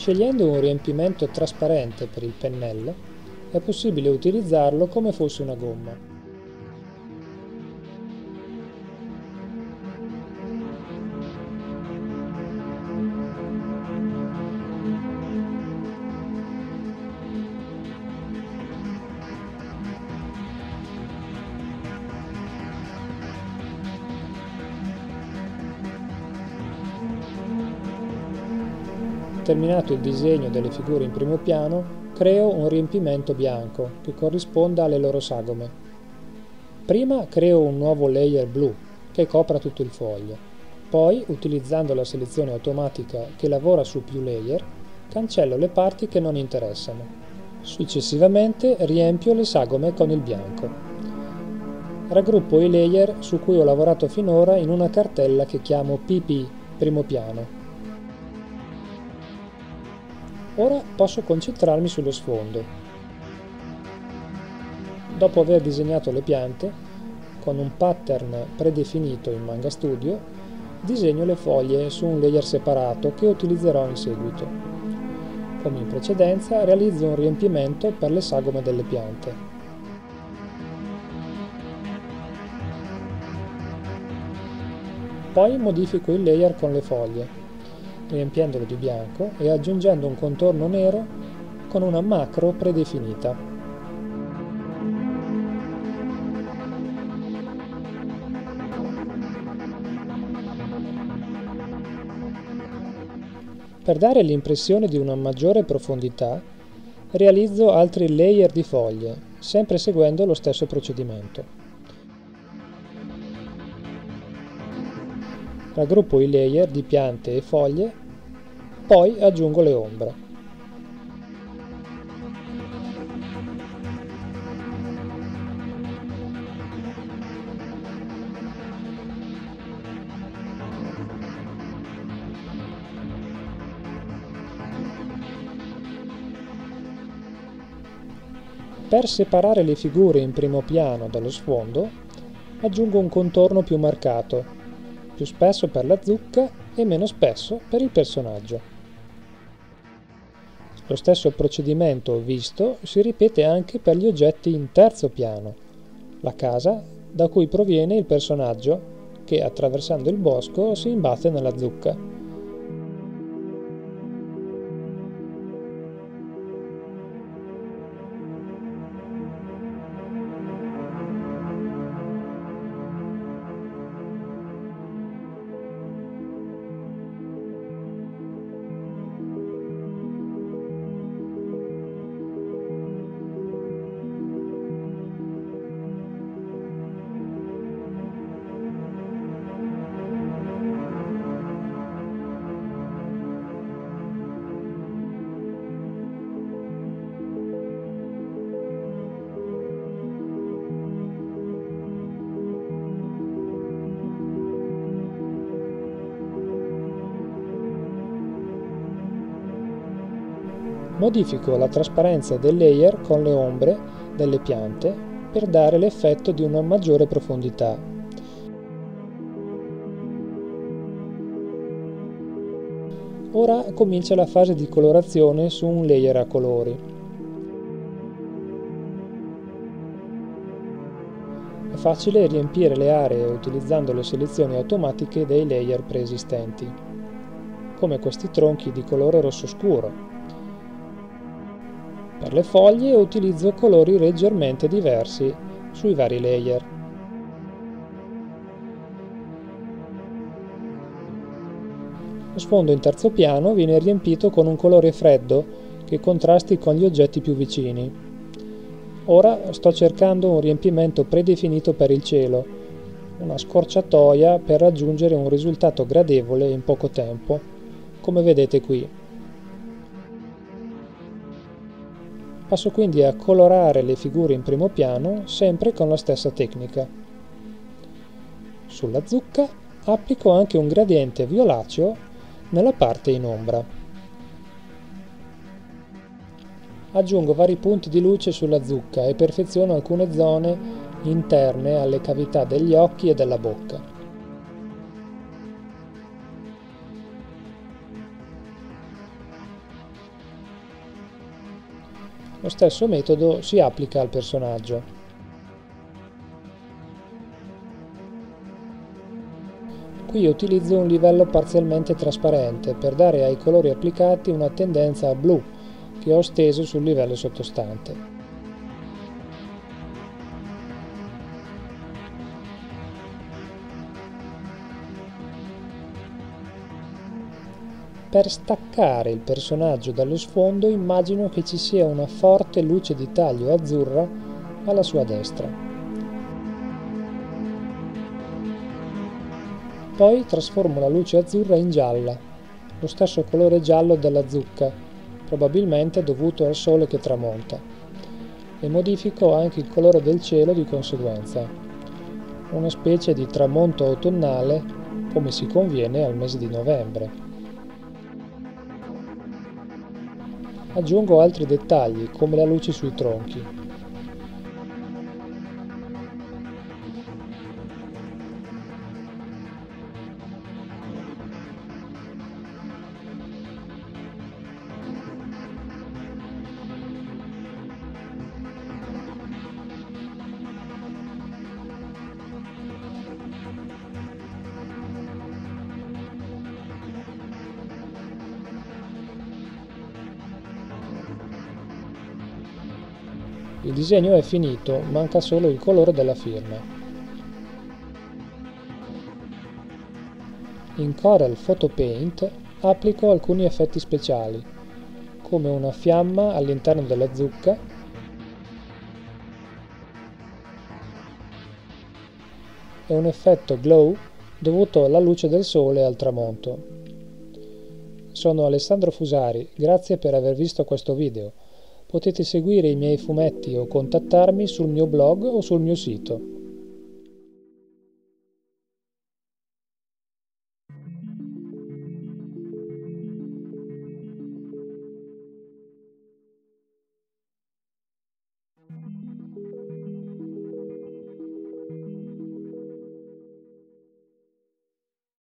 Scegliendo un riempimento trasparente per il pennello, è possibile utilizzarlo come fosse una gomma. Terminato il disegno delle figure in primo piano, creo un riempimento bianco che corrisponda alle loro sagome. Prima creo un nuovo layer blu che copra tutto il foglio. Poi, utilizzando la selezione automatica che lavora su più layer, cancello le parti che non interessano. Successivamente riempio le sagome con il bianco. Raggruppo i layer su cui ho lavorato finora in una cartella che chiamo PP, primo piano. Ora posso concentrarmi sullo sfondo. Dopo aver disegnato le piante, con un pattern predefinito in Manga Studio, disegno le foglie su un layer separato che utilizzerò in seguito. Come in precedenza, realizzo un riempimento per le sagome delle piante. Poi modifico il layer con le foglie, riempiendolo di bianco e aggiungendo un contorno nero con una macro predefinita. Per dare l'impressione di una maggiore profondità, realizzo altri layer di foglie, sempre seguendo lo stesso procedimento. Raggruppo i layer di piante e foglie, poi aggiungo le ombre. Per separare le figure in primo piano dallo sfondo, aggiungo un contorno più marcato, più spesso per la zucca e meno spesso per il personaggio. Lo stesso procedimento visto si ripete anche per gli oggetti in terzo piano, la casa da cui proviene il personaggio che, attraversando il bosco, si imbatte nella zucca. Modifico la trasparenza del layer con le ombre delle piante per dare l'effetto di una maggiore profondità. Ora comincia la fase di colorazione su un layer a colori. È facile riempire le aree utilizzando le selezioni automatiche dei layer preesistenti, come questi tronchi di colore rosso scuro. Per le foglie utilizzo colori leggermente diversi sui vari layer. Lo sfondo in terzo piano viene riempito con un colore freddo che contrasti con gli oggetti più vicini. Ora sto cercando un riempimento predefinito per il cielo, una scorciatoia per raggiungere un risultato gradevole in poco tempo, come vedete qui. Passo quindi a colorare le figure in primo piano sempre con la stessa tecnica. Sulla zucca applico anche un gradiente violaceo nella parte in ombra. Aggiungo vari punti di luce sulla zucca e perfeziono alcune zone interne alle cavità degli occhi e della bocca. Lo stesso metodo si applica al personaggio. Qui utilizzo un livello parzialmente trasparente per dare ai colori applicati una tendenza a blu che ho steso sul livello sottostante. Per staccare il personaggio dallo sfondo immagino che ci sia una forte luce di taglio azzurra alla sua destra. Poi trasformo la luce azzurra in gialla, lo stesso colore giallo della zucca, probabilmente dovuto al sole che tramonta, e modifico anche il colore del cielo di conseguenza, una specie di tramonto autunnale come si conviene al mese di novembre. Aggiungo altri dettagli, come la luce sui tronchi. Il disegno è finito, manca solo il colore della firma. In Corel Photo Paint applico alcuni effetti speciali, come una fiamma all'interno della zucca e un effetto glow dovuto alla luce del sole e al tramonto. Sono Alessandro Fusari, grazie per aver visto questo video. Potete seguire i miei fumetti o contattarmi sul mio blog o sul mio sito.